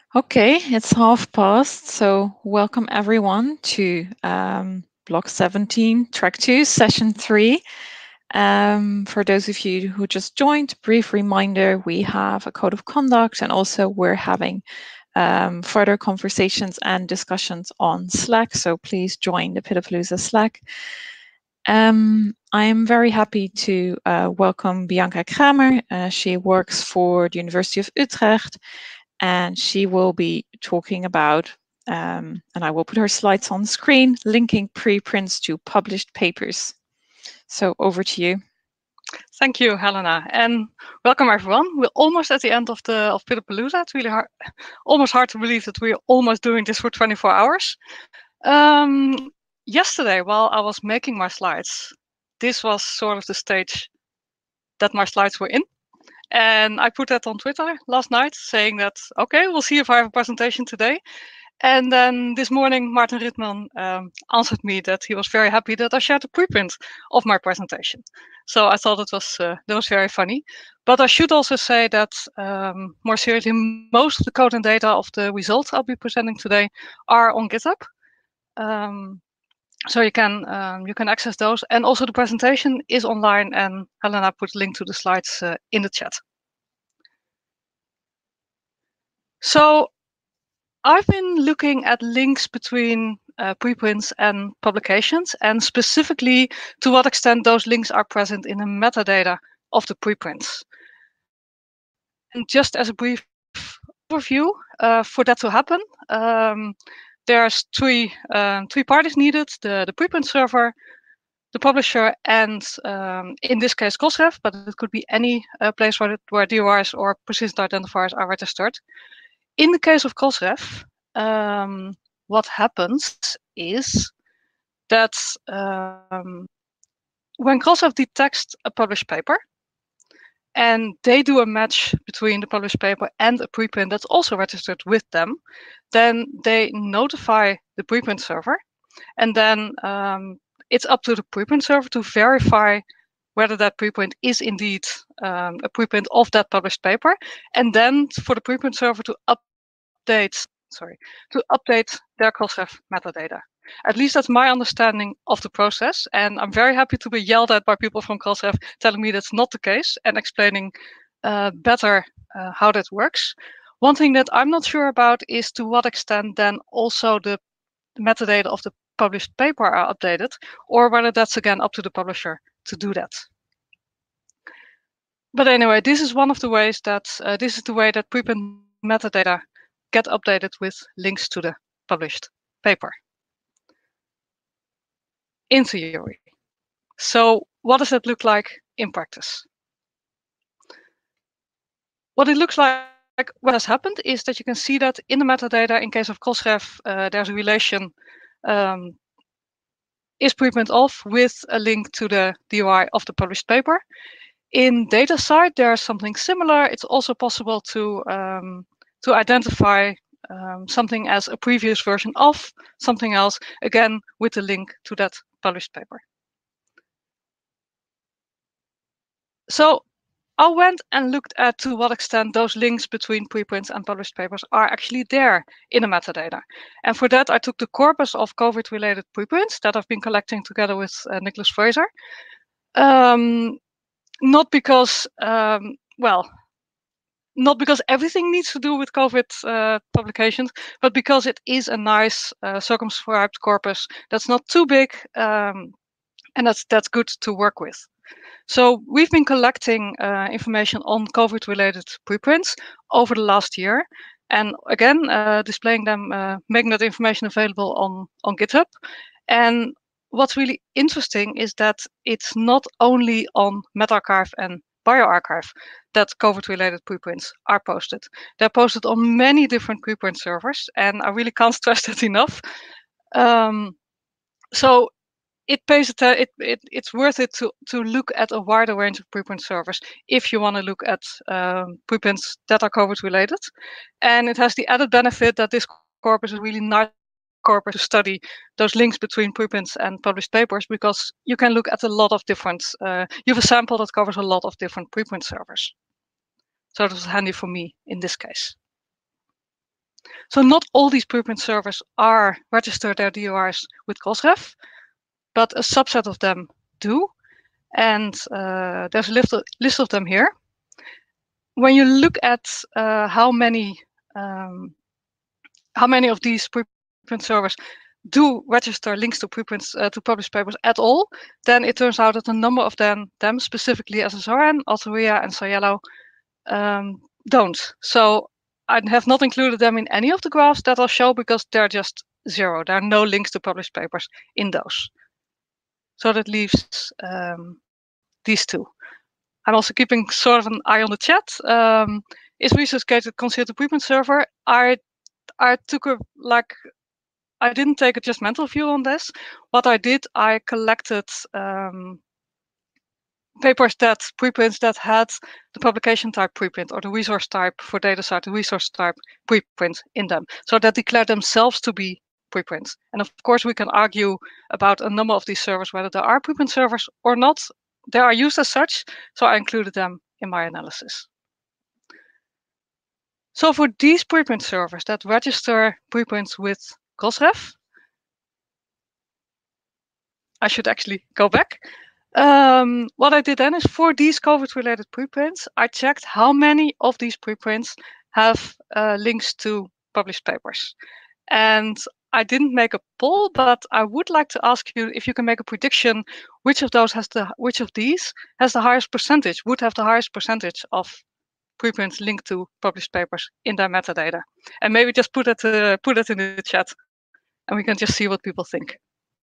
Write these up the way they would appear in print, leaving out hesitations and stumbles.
Okay, it's past, so welcome everyone to Block 17, Track 2, Session 3. For those of you who just joined, brief reminder, we have a code of conduct and also we're having further conversations and discussions on Slack, so please join the Pitapalooza Slack. I am very happy to welcome Bianca Kramer. She works for the University of Utrecht and she will be talking about, and I will put her slides on the screen, linking preprints to published papers. So over to you. Thank you, Helena, and welcome everyone. We're almost at the end of Pitapalooza. It's really almost hard to believe that we're almost doing this for 24 hours. Yesterday, while I was making my slides, this was sort of the stage that my slides were in. And I put that on Twitter last night saying that, okay, we'll see if I have a presentation today. And then this morning, Martin Ritman answered me that he was very happy that I shared a preprint of my presentation. So I thought it was that was very funny. But I should also say that more seriously, most of the code and data of the results I'll be presenting today are on GitHub. So you can access those, and also the presentation is online. And Helena put a link to the slides in the chat. So I've been looking at links between preprints and publications, and specifically to what extent those links are present in the metadata of the preprints. And just as a brief overview, for that to happen, there's three parties needed: the preprint server, the publisher, and in this case Crossref, but it could be any place where DOIs or persistent identifiers are registered. In the case of Crossref, what happens is that when Crossref detects a published paper, and they do a match between the published paper and a preprint that's also registered with them, then they notify the preprint server, and then it's up to the preprint server to verify whether that preprint is indeed a preprint of that published paper, and then for the preprint server to update their Crossref metadata. At least that's my understanding of the process, and I'm very happy to be yelled at by people from Crossref telling me that's not the case and explaining better how that works. One thing that I'm not sure about is to what extent then also the metadata of the published paper are updated, or whether that's again up to the publisher to do that. But anyway, this is one of the ways that this is the way that preprint metadata get updated with links to the published paper. In theory. So what does that look like in practice? What it looks like what has happened is that you can see that in the metadata, in case of Crossref, there's a relation is preprint off with a link to the DOI of the published paper. In DataCite, there's something similar. It's also possible to identify something as a previous version of something else, again with a link to that published paper. So I went and looked at to what extent those links between preprints and published papers are actually there in the metadata. And for that, I took the corpus of COVID-related preprints that I've been collecting together with Nicholas Fraser. Not because, not because everything needs to do with COVID publications, but because it is a nice circumscribed corpus that's not too big, and that's good to work with. So we've been collecting information on COVID-related preprints over the last year, and again displaying them, making that information available on GitHub. And what's really interesting is that it's not only on medRxiv and bioRxiv that COVID-related preprints are posted. They're posted on many different preprint servers, and I really can't stress that enough. So it's worth it to look at a wider range of preprint servers if you want to look at preprints that are COVID-related. And it has the added benefit that this corpus is really nice corpus to study those links between preprints and published papers, because you can look at a lot of different, you have a sample that covers a lot of different preprint servers. So it was handy for me in this case. So not all these preprint servers are registered their DORs with Crossref, but a subset of them do. And there's a list of them here. When you look at how many of these preprint servers do register links to preprints to published papers at all, then it turns out that a number of them specifically SSRN, Altaria, and Sciello, don't. So I have not included them in any of the graphs that I'll show because they're just zero. There are no links to published papers in those. So that leaves these two. I'm also keeping sort of an eye on the chat. Is ResearchGate considered a preprint server? I took I didn't take a judgmental view on this. What I did, I collected papers preprints that had the publication type preprint or the resource type for DataCite, the resource type preprint in them. So that declare themselves to be preprints. And of course, we can argue about a number of these servers, whether they are preprint servers or not. They are used as such, so I included them in my analysis. So for these preprint servers that register preprints with Crossref, I should actually go back. What I did then is for these COVID-related preprints, I checked how many of these preprints have links to published papers. And I didn't make a poll, but I would like to ask you if you can make a prediction which of these has the highest percentage, would have the highest percentage of preprints linked to published papers in their metadata. And maybe just put it in the chat and we can just see what people think.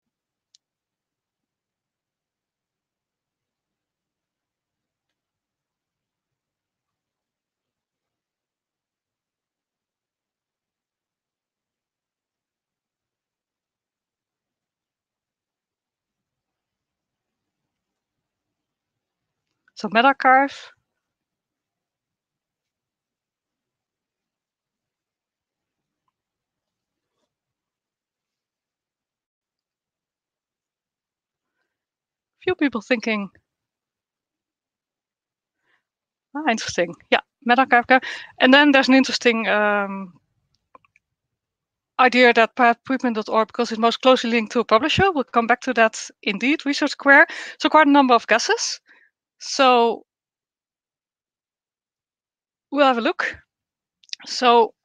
So medRxiv. Few people thinking, interesting. Yeah, medRxiv. And then there's an interesting idea that perhaps preprint.org, because it's most closely linked to a publisher, we'll come back to that indeed, ResearchSquare. So quite a number of guesses. So we'll have a look. So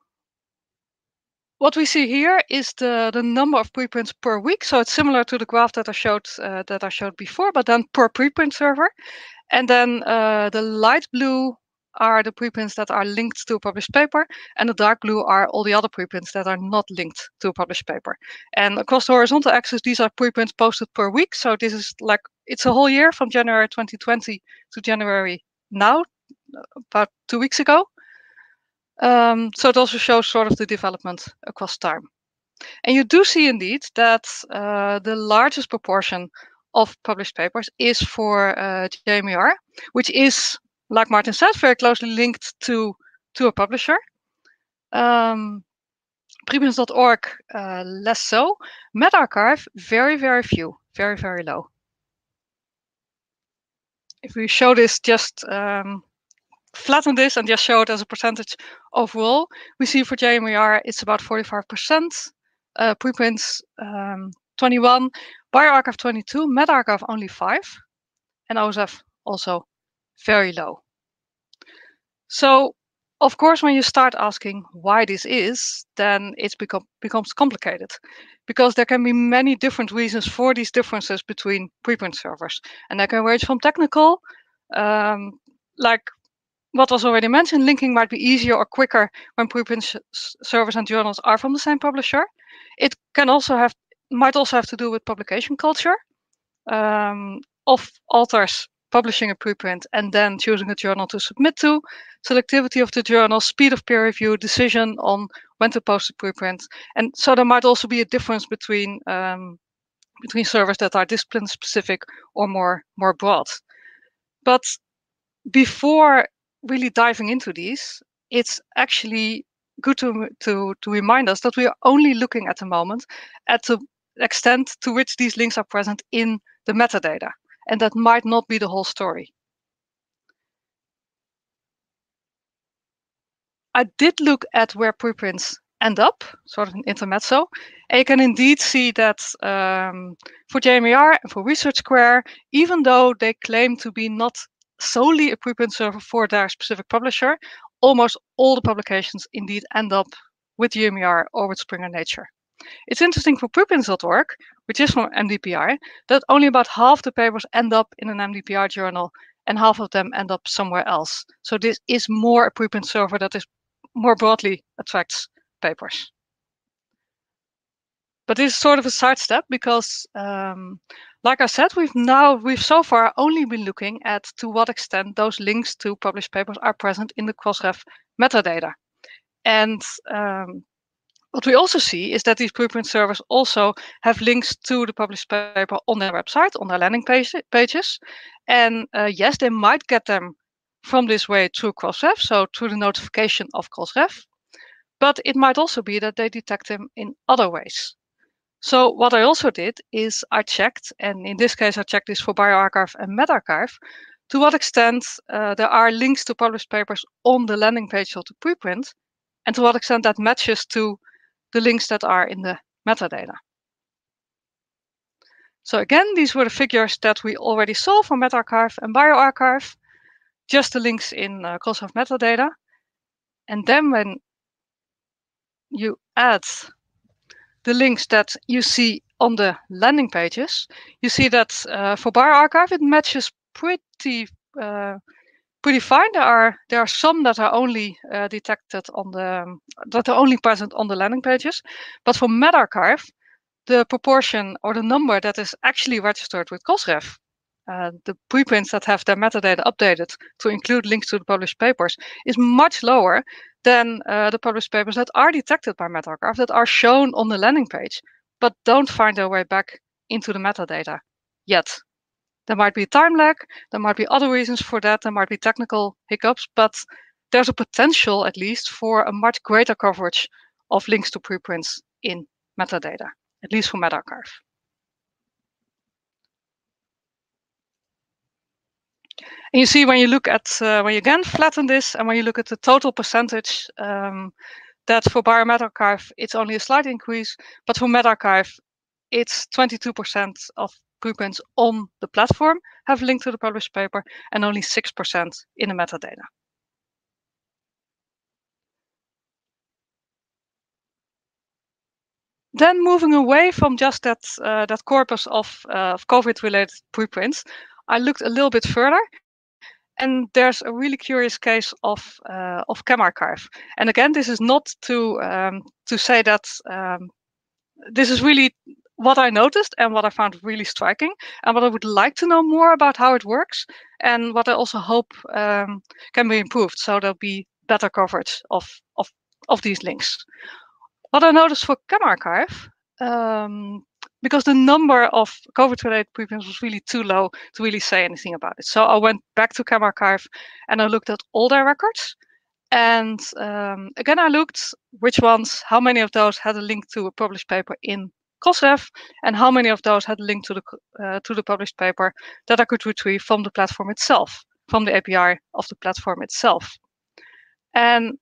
what we see here is the number of preprints per week. So it's similar to the graph that I showed before, but then per preprint server. And then the light blue are the preprints that are linked to a published paper, and the dark blue are all the other preprints that are not linked to a published paper. And across the horizontal axis, these are preprints posted per week. So this is like, it's a whole year from January 2020 to January now, about 2 weeks ago. So it also shows sort of the development across time. And you do see indeed that the largest proportion of published papers is for JMER, which is, like Martin said, very closely linked to a publisher. Preprints.org, less so. medRxiv, very, very few, very, very low. If we show this, just flatten this and just show it as a percentage overall, we see for JMER it's about 45%, preprints 21, bioRxiv 22, medRxiv only 5, and OSEF also very low. So of course, when you start asking why this is, then it becomes complicated, because there can be many different reasons for these differences between preprint servers, and they can range from technical, like what was already mentioned, linking might be easier or quicker when preprint servers and journals are from the same publisher. It might also have to do with publication culture of authors publishing a preprint and then choosing a journal to submit to, selectivity of the journal, speed of peer review, decision on when to post a preprint. And so there might also be a difference between servers that are discipline specific or more broad. But before really diving into these, it's actually good to remind us that we are only looking at the moment at the extent to which these links are present in the metadata, and that might not be the whole story. I did look at where preprints end up, sort of an intermezzo. And you can indeed see that for JMER and for ResearchSquare, even though they claim to be not solely a preprint server for their specific publisher, almost all the publications indeed end up with JMER or with Springer Nature. It's interesting for preprints.org, which is from MDPI, that only about half the papers end up in an MDPI journal and half of them end up somewhere else. So this is more a preprint server that is more broadly attracts papers. But this is sort of a sidestep because, like I said, we've so far only been looking at to what extent those links to published papers are present in the Crossref metadata. And what we also see is that these preprint servers also have links to the published paper on their website, on their landing pages. And yes, they might get them from this way through Crossref, so through the notification of Crossref. But it might also be that they detect them in other ways. So what I also did is I checked, and in this case I checked this for bioRxiv and medRxiv, to what extent there are links to published papers on the landing page of the preprint, and to what extent that matches to the links that are in the metadata. So again, these were the figures that we already saw for medRxiv and bioRxiv, just the links in Crossref metadata. And then when you add the links that you see on the landing pages, you see that for bioRxiv it matches pretty fine. There are some that are only detected on that are only present on the landing pages, but for medRxiv, the proportion or the number that is actually registered with Crossref, the preprints that have their metadata updated to include links to the published papers, is much lower than the published papers that are detected by medRxiv, that are shown on the landing page, but don't find their way back into the metadata yet. There might be a time lag, there might be other reasons for that, there might be technical hiccups, but there's a potential at least for a much greater coverage of links to preprints in metadata, at least for medRxiv. And you see when you look at, when you again flatten this, and when you look at the total percentage, that for bioMedRxiv, it's only a slight increase, but for medRxiv, it's 22% of preprints on the platform have linked to the published paper, and only 6% in the metadata. Then moving away from just that corpus of COVID-related preprints, I looked a little bit further, and there's a really curious case of ChemArchive. And again, this is not to say that this is really what I noticed and what I found really striking, and what I would like to know more about how it works, and what I also hope can be improved, so there'll be better coverage of these links. What I noticed for ChemArchive, because the number of COVID-related preprints was really too low to really say anything about it. So I went back to ChemArchive and I looked at all their records. And again, I looked which ones, how many of those had a link to a published paper in Crossref, and how many of those had a link to the published paper that I could retrieve from the platform itself, from the API of the platform itself. And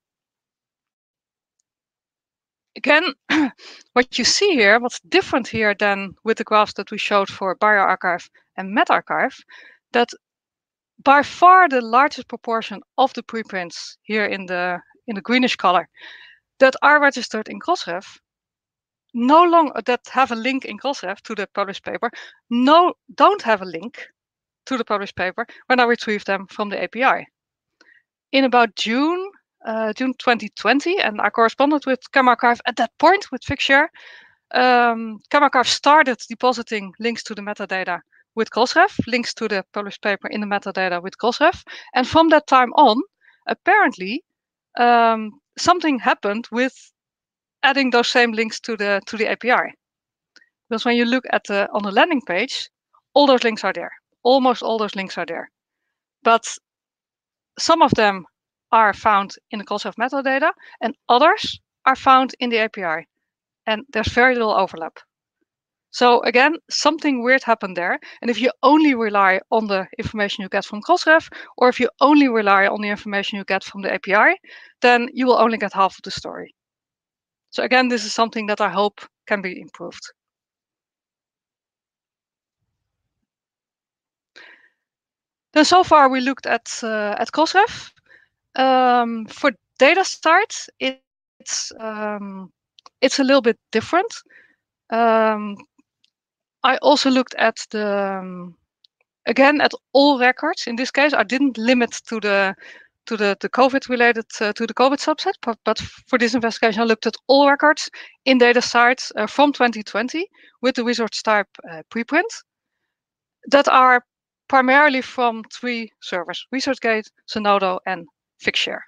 again, what you see here, what's different here than with the graphs that we showed for bioRxiv and medRxiv, that by far the largest proportion of the preprints here in the greenish color that are registered in Crossref, no longer that have a link in Crossref to the published paper, don't have a link to the published paper when I retrieve them from the API. In about June 2020, and I corresponded with ChemArchive at that point with Figshare. ChemArchive started depositing links to the metadata with Crossref, links to the published paper in the metadata with Crossref, and from that time on, apparently, something happened with adding those same links to the API. Because when you look at on the landing page, all those links are there. Almost all those links are there, but some of them are found in the Crossref metadata, and others are found in the API, and there's very little overlap. So again, something weird happened there, and if you only rely on the information you get from Crossref, or if you only rely on the information you get from the API, then you will only get half of the story. So again, this is something that I hope can be improved. Then so far we looked at Crossref. For DataStart, it's a little bit different. I also looked at again at all records. In this case, I didn't limit to the COVID related to the COVID subset, but for this investigation, I looked at all records in DataStart from 2020 with the resource type preprint that are primarily from 3 servers: ResearchGate, Zenodo, and Figshare.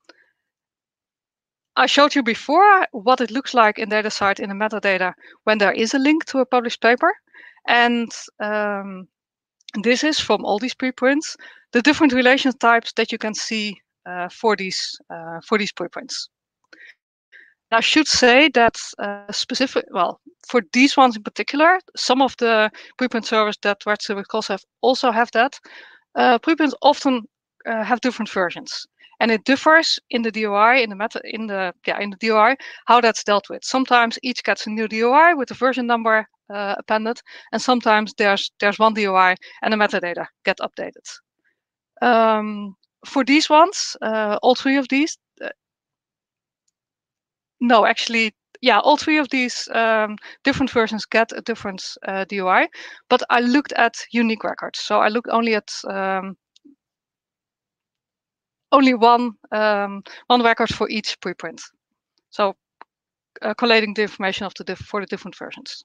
I showed you before what it looks like in DataStart in the metadata when there is a link to a published paper. And this is from all these preprints, the different relation types that you can see for these preprints. I should say that for these ones in particular, some of the preprint servers that register with Crossref also have that. Preprints often have different versions, and it differs in the DOI, in the DOI, how that's dealt with. Sometimes each gets a new DOI with the version number appended, and sometimes there's one DOI and the metadata get updated. For these ones, all 3 of these, no, actually, yeah, all 3 of these different versions get a different DOI, but I looked at unique records. So I looked only at only one record for each preprint. So collating the information of for the different versions.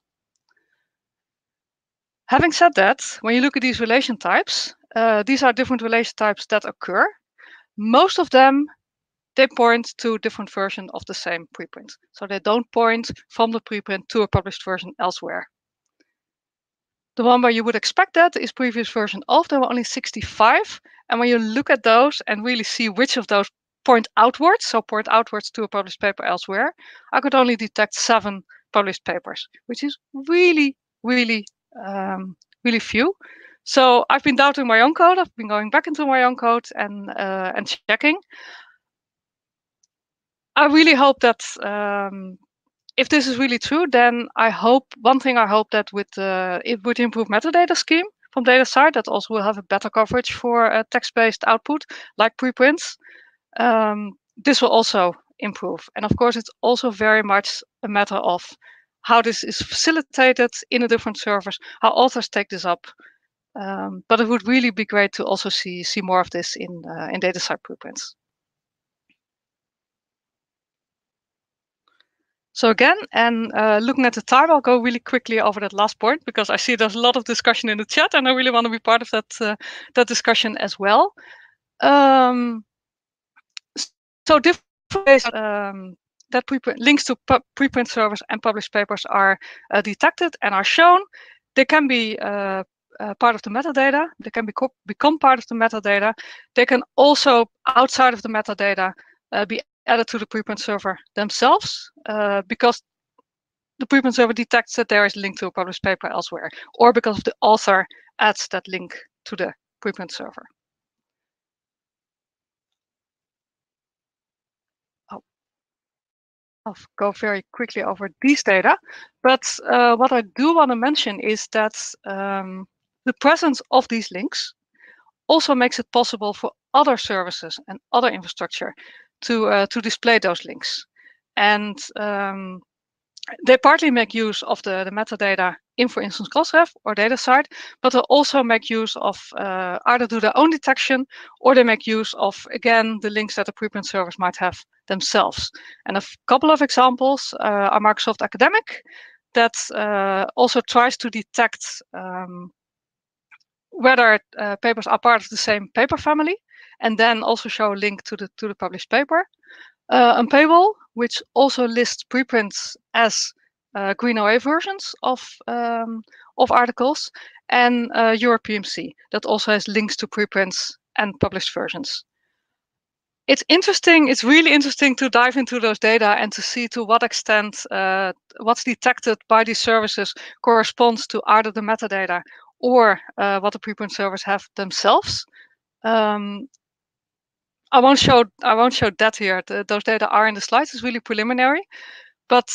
Having said that, when you look at these relation types, these are different relation types that occur. Most of them, they point to a different version of the same preprint. So they don't point from the preprint to a published version elsewhere. The one where you would expect that is previous version of. There were only 65. And when you look at those and really see which of those point outwards, so point outwards to a published paper elsewhere, I could only detect 7 published papers, which is really, really, really few. So I've been doubting my own code. I've been going back into my own code and checking. I really hope that if this is really true, then one thing I hope that with it would improve metadata scheme from DataStart, that also will have a better coverage for text-based output like preprints. This will also improve. And of course, it's also very much a matter of how this is facilitated in the different servers, how authors take this up. But it would really be great to also see more of this in DataStart preprints. So again, and looking at the time, I'll go really quickly over that last point because I see there's a lot of discussion in the chat, and I really want to be part of that discussion as well. So different ways that links to preprint servers and published papers are detected and are shown. They can be part of the metadata. They can become part of the metadata. They can also, outside of the metadata, be added to the preprint server themselves because the preprint server detects that there is a link to a published paper elsewhere, or because the author adds that link to the preprint server. I'll go very quickly over these data, but what I do want to mention is that the presence of these links also makes it possible for other services and other infrastructure to display those links. And they partly make use of the metadata in, for instance, Crossref or DataStart, but they also make use of either do their own detection, or they make use of, again, the links that the preprint servers might have themselves. And a couple of examples are Microsoft Academic, that also tries to detect whether papers are part of the same paper family, and then also show a link to the published paper. Unpayable, which also lists preprints as Green OA versions of articles, and EuroPMC, that also has links to preprints and published versions. It's interesting. It's really interesting to dive into those data and to see to what extent what's detected by these services corresponds to either the metadata or what the preprint servers have themselves. I won't show that here. Those data are in the slides. It's really preliminary, but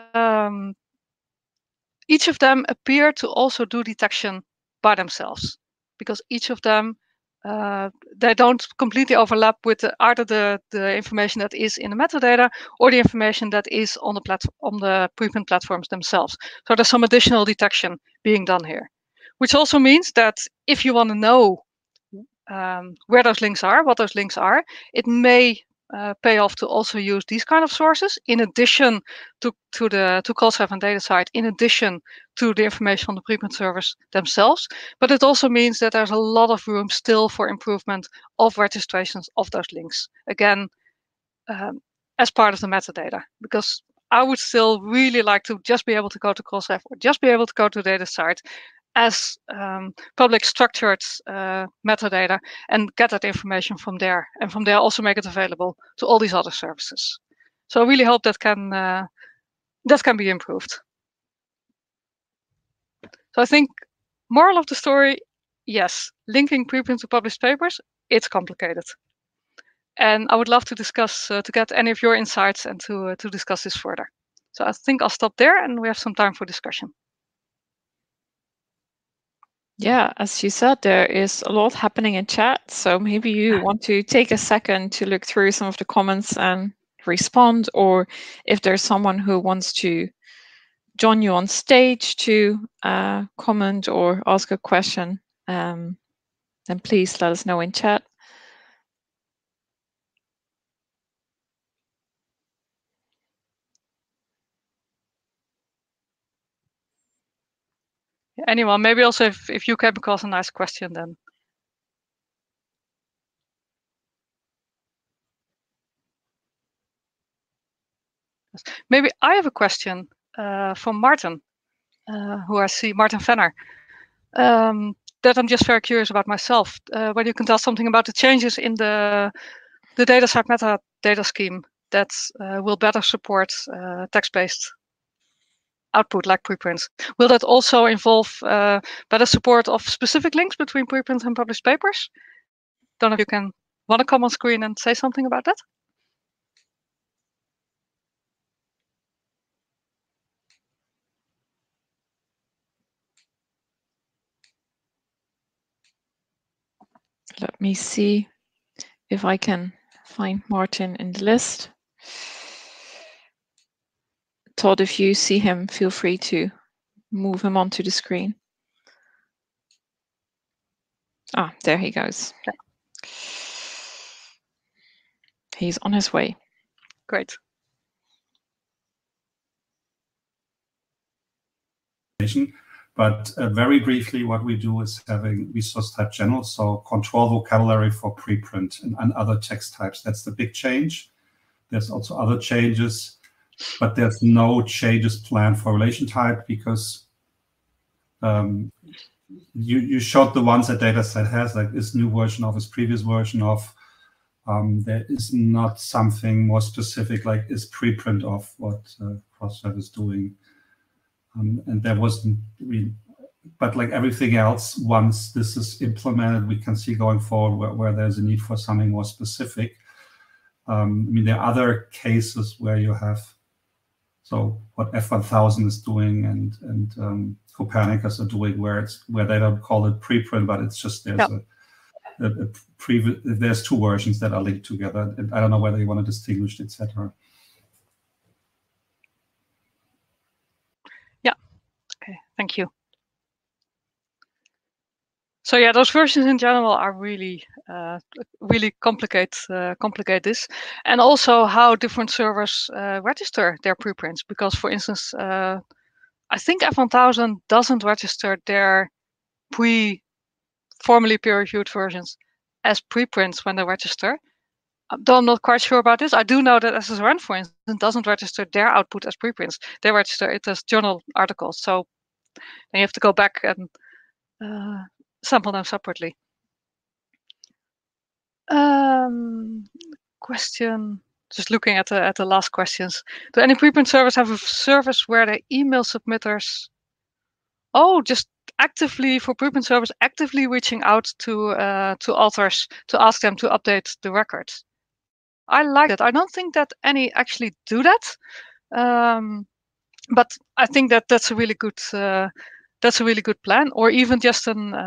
each of them appear to also do detection by themselves, because each of them, they don't completely overlap with either the information that is in the metadata or the information that is on the preprint platforms themselves. So there's some additional detection being done here, which also means that if you want to know where those links are, what those links are, it may pay off to also use these kind of sources in addition to Colsref and DataCite, in addition to the information on the preprint servers themselves. But it also means that there's a lot of room still for improvement of registrations of those links. Again, as part of the metadata, because I would still really like to just be able to go to Colsref or just be able to go to DataCite as public structured metadata and get that information from there, and from there also make it available to all these other services. So I really hope that can be improved. So I think moral of the story, yes, linking preprint to published papers, it's complicated. And I would love to discuss, to get any of your insights and to discuss this further. So I think I'll stop there and we have some time for discussion. Yeah, as you said, there is a lot happening in chat. So maybe you want to take a second to look through some of the comments and respond, or if there's someone who wants to join you on stage to comment or ask a question, then please let us know in chat. Anyone, maybe also if you came across a nice question, then. Maybe I have a question from Martin, who I see, Martin Venner, that I'm just very curious about myself. Whether you can tell something about the changes in the DataCite metadata scheme that will better support text-based output like preprints. Will that also involve better support of specific links between preprints and published papers? Don't know if you want to come on screen and say something about that. Let me see if I can find Martin in the list. Todd, if you see him, feel free to move him onto the screen. Ah, there he goes. Okay. He's on his way. Great. But very briefly, what we do is having resource type general, so control vocabulary for preprint and other text types. That's the big change. There's also other changes, but there's no changes planned for relation type, because you showed the ones that DataCite has, like this new version of, this previous version of. There is not something more specific like is preprint of what Colsref is doing. And there wasn't really, but like everything else, once this is implemented, we can see going forward where there's a need for something more specific. I mean, there are other cases where you have, so what F1000 is doing and Copernicus are doing, where they don't call it preprint, but it's just there's two versions that are linked together. And I don't know whether you want to distinguish, etc. Yeah. Okay. Thank you. So yeah, those versions in general are really complicate this, and also how different servers register their preprints. Because, for instance, I think F1000 doesn't register their formally peer-reviewed versions as preprints when they register. Though I'm not quite sure about this. I do know that SSRN, for instance, doesn't register their output as preprints. They register it as journal articles. So then you have to go back and sample them separately. Question, just looking at the last questions. Do any preprint servers have a service where the email submitters, just actively, for preprint servers, actively reaching out to authors to ask them to update the records? I like that. I don't think that any actually do that, But I think that that's a really good plan, or even just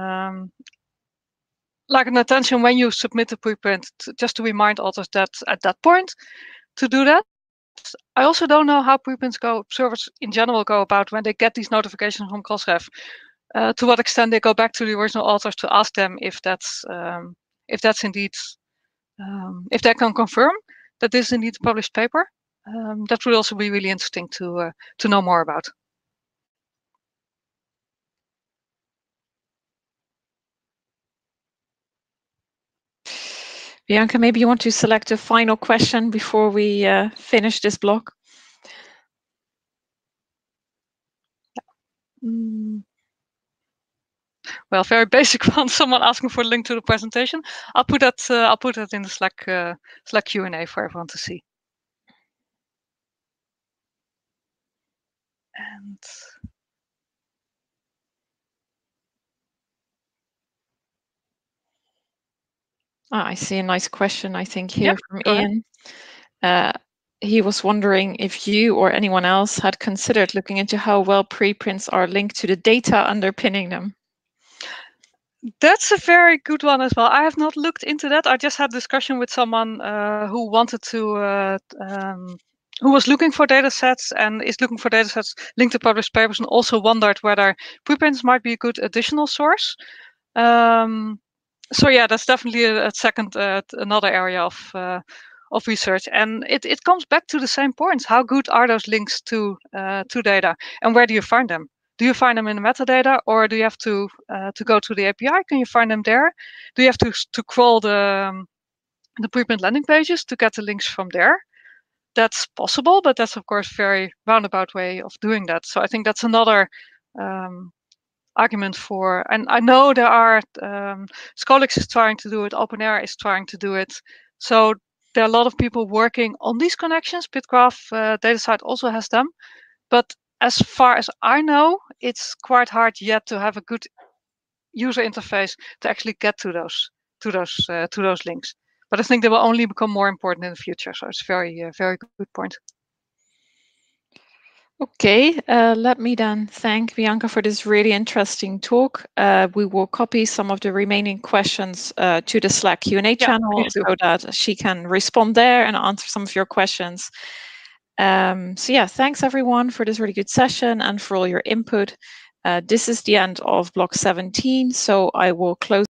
like an attention when you submit the preprint, just to remind authors that at that point to do that. I also don't know how preprints servers in general go about when they get these notifications from Crossref. To what extent they go back to the original authors to ask them if that's indeed, if they can confirm that this is indeed a published paper. That would also be really interesting to know more about. Bianca, maybe you want to select a final question before we finish this block. Well, very basic one. Someone asking for a link to the presentation. I'll put that in the Slack Q&A for everyone to see. And I see a nice question, I think, here from go Ian. He was wondering if you or anyone else had considered looking into how well preprints are linked to the data underpinning them. That's a very good one as well. I have not looked into that. I just had a discussion with someone who wanted to, who was looking for data sets and is looking for data sets linked to published papers, and also wondered whether preprints might be a good additional source. So yeah, that's definitely another area of research, and it comes back to the same points. How good are those links to data, and where do you find them? Do you find them in the metadata, or do you have to go to the API? Can you find them there? Do you have to crawl the preprint landing pages to get the links from there? That's possible, but that's of course a very roundabout way of doing that. So I think that's another argument for, and I know there are, Scholix is trying to do it, OpenAIRE is trying to do it. So there are a lot of people working on these connections. Bitgraph DataCite also has them. But as far as I know, it's quite hard yet to have a good user interface to actually get to those links. But I think they will only become more important in the future. So it's very good point. Okay, let me then thank Bianca for this really interesting talk. We will copy some of the remaining questions to the Slack Q&A channel so that she can respond there and answer some of your questions. So yeah, thanks everyone for this really good session and for all your input. This is the end of block 17, so I will close